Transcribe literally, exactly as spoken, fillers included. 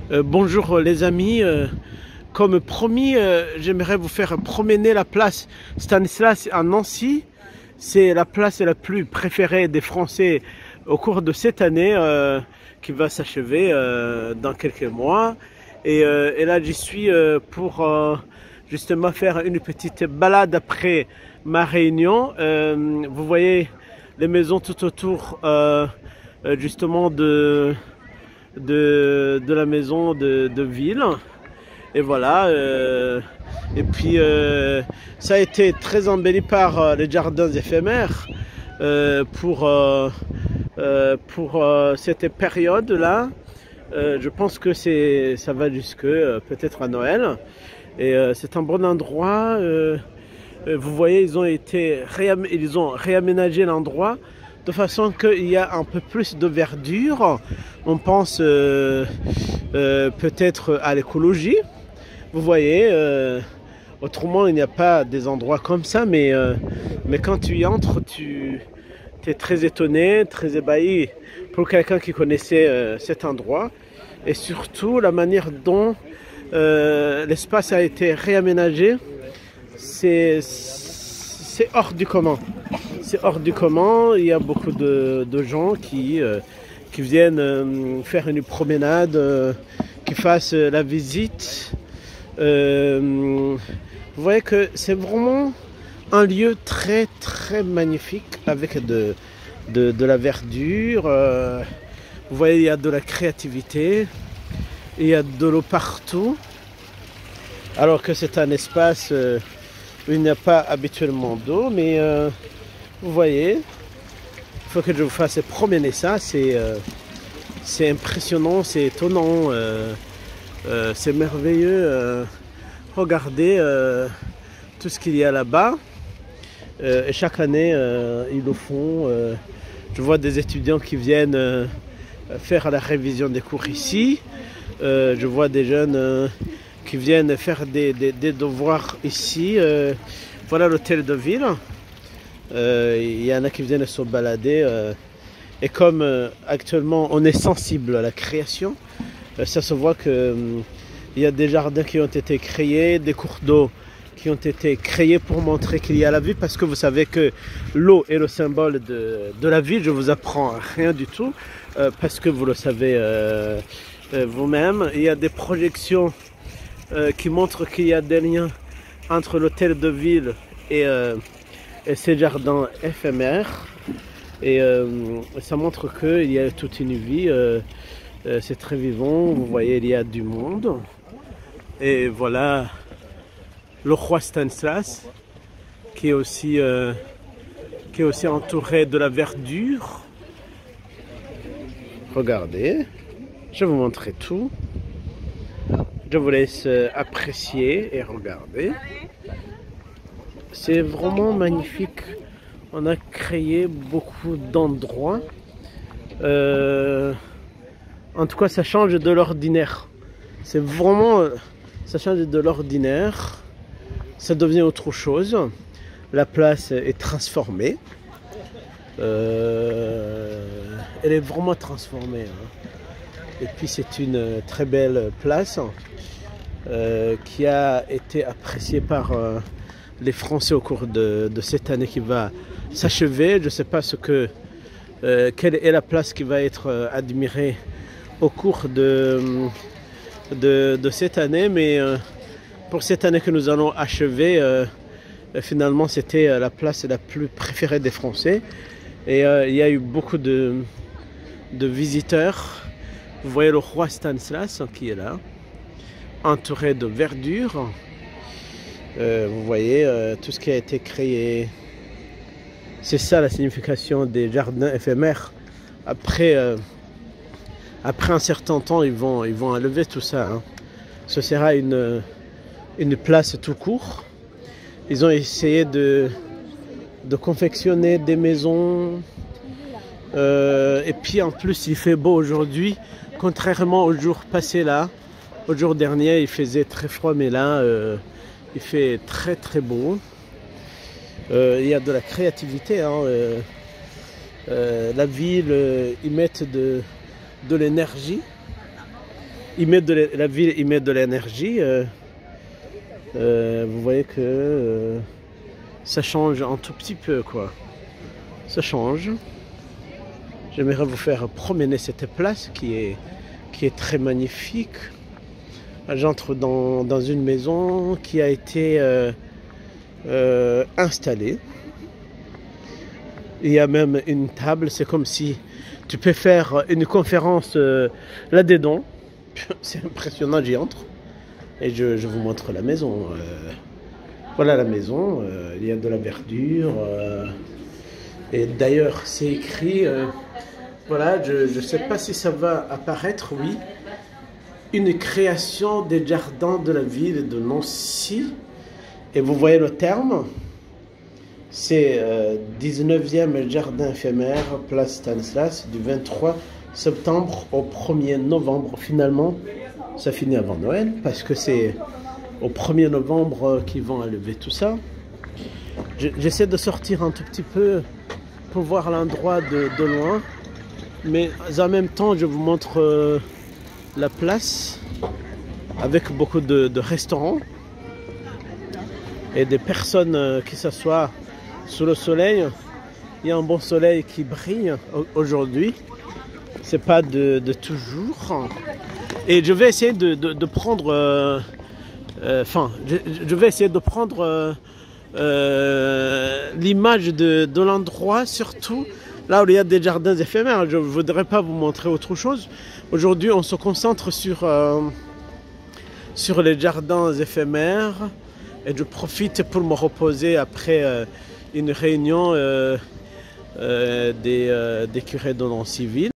Euh, bonjour les amis, euh, comme promis, euh, j'aimerais vous faire promener la place Stanislas à Nancy. C'est la place la plus préférée des Français au cours de cette année euh, qui va s'achever euh, dans quelques mois. Et, euh, et là j'y suis euh, pour euh, justement faire une petite balade après ma réunion. Euh, vous voyez les maisons tout autour euh, justement de... De, de la maison de, de ville. Et voilà. Euh, et puis euh, ça a été très embelli par euh, les jardins éphémères euh, pour, euh, euh, pour euh, cette période-là. Euh, je pense que c'est ça va jusque euh, peut-être à Noël. Et euh, c'est un bon endroit. Euh, vous voyez, ils ont été réam ils ont réaménagé l'endroit de façon qu'il y a un peu plus de verdure. On pense euh, euh, peut-être à l'écologie. Vous voyez, euh, autrement il n'y a pas des endroits comme ça, mais, euh, mais quand tu y entres, tu es très étonné, très ébahi pour quelqu'un qui connaissait euh, cet endroit. Et surtout la manière dont euh, l'espace a été réaménagé, c'est hors du commun. C'est hors du commun. Il y a beaucoup de, de gens qui, euh, qui viennent euh, faire une promenade, euh, qui fassent la visite. Euh, vous voyez que c'est vraiment un lieu très très magnifique avec de, de, de la verdure. Euh, vous voyez, il y a de la créativité. Il y a de l'eau partout. Alors que c'est un espace euh, où il n'y a pas habituellement d'eau, mais euh, vous voyez, il faut que je vous fasse promener ça. C'est euh, c'est impressionnant, c'est étonnant, euh, euh, c'est merveilleux. Euh, regardez euh, tout ce qu'il y a là-bas. Euh, et chaque année, euh, ils le font. Euh, je vois des étudiants qui viennent euh, faire la révision des cours ici. Euh, je vois des jeunes euh, qui viennent faire des, des, des devoirs ici. Euh, voilà l'hôtel de ville. Euh, il y en a qui viennent se balader. Euh, et comme euh, actuellement on est sensible à la création, euh, ça se voit qu'il euh, y a des jardins qui ont été créés, des cours d'eau qui ont été créés pour montrer qu'il y a la vie. Parce que vous savez que l'eau est le symbole de, de la vie. Je vous apprends rien du tout. Euh, parce que vous le savez euh, euh, vous-même. Il y a des projections Euh, qui montre qu'il y a des liens entre l'hôtel de ville et, euh, et ces jardins éphémères. Et euh, ça montre qu'il y a toute une vie. Euh, euh, c'est très vivant. Vous voyez, il y a du monde. Et voilà le roi Stanislas qui est aussi, euh, qui est aussi entouré de la verdure. Regardez, je vais vous montrer tout. Je vous laisse apprécier et regarder. C'est vraiment magnifique. On a créé beaucoup d'endroits. Euh, en tout cas, ça change de l'ordinaire. C'est vraiment... Ça change de l'ordinaire. Ça devient autre chose. La place est transformée. Euh, elle est vraiment transformée. Hein. Et puis c'est une très belle place. Euh, qui a été apprécié par euh, les Français au cours de, de cette année qui va s'achever. Je ne sais pas ce que, euh, quelle est la place qui va être euh, admirée au cours de, de, de cette année, mais euh, pour cette année que nous allons achever, euh, finalement c'était la place la plus préférée des Français. Et euh, il y a eu beaucoup de, de visiteurs. Vous voyez le roi Stanislas qui est là, entouré de verdure. Euh, vous voyez euh, tout ce qui a été créé. C'est ça la signification des jardins éphémères. Après, euh, après un certain temps, ils vont, ils vont enlever tout ça. Hein. Ce sera une, une place tout court. Ils ont essayé de, de confectionner des maisons. Euh, et puis en plus, il fait beau aujourd'hui, contrairement au jour passé là. Au jour dernier, il faisait très froid, mais là, euh, il fait très très beau. Euh, il y a de la créativité. Hein, euh, euh, la ville, euh, ils mettent de, de l'énergie. il met de la ville, il met de l'énergie. Euh, euh, vous voyez que euh, ça change un tout petit peu, quoi. Ça change. J'aimerais vous faire promener cette place qui est, qui est très magnifique. J'entre dans, dans une maison qui a été euh, euh, installée. Il y a même une table, c'est comme si tu peux faire une conférence euh, là-dedans. C'est impressionnant, j'y entre. Et je, je vous montre la maison. Euh, voilà la maison, euh, il y a de la verdure. Euh, et d'ailleurs, c'est écrit, euh, voilà, je ne sais pas si ça va apparaître, oui. Une création des jardins de la ville de Nancy. Et vous voyez le terme, c'est euh, dix-neuvième jardin éphémère, place Stanislas, du vingt-trois septembre au premier novembre. Finalement, ça finit avant Noël, parce que c'est au premier novembre qu'ils vont enlever tout ça. J'essaie de sortir un tout petit peu pour voir l'endroit de, de loin, mais en même temps, je vous montre euh, la place avec beaucoup de, de restaurants et des personnes euh, qui s'assoient sous le soleil. Il y a un bon soleil qui brille aujourd'hui, c'est pas de, de toujours. Et je vais essayer de, de, de prendre euh, euh, enfin je, je vais essayer de prendre euh, euh, l'image de, de l'endroit, surtout là où il y a des jardins éphémères. Je ne voudrais pas vous montrer autre chose. Aujourd'hui, on se concentre sur, euh, sur les jardins éphémères et je profite pour me reposer après euh, une réunion euh, euh, des, euh, des curés de Nancy-Ville.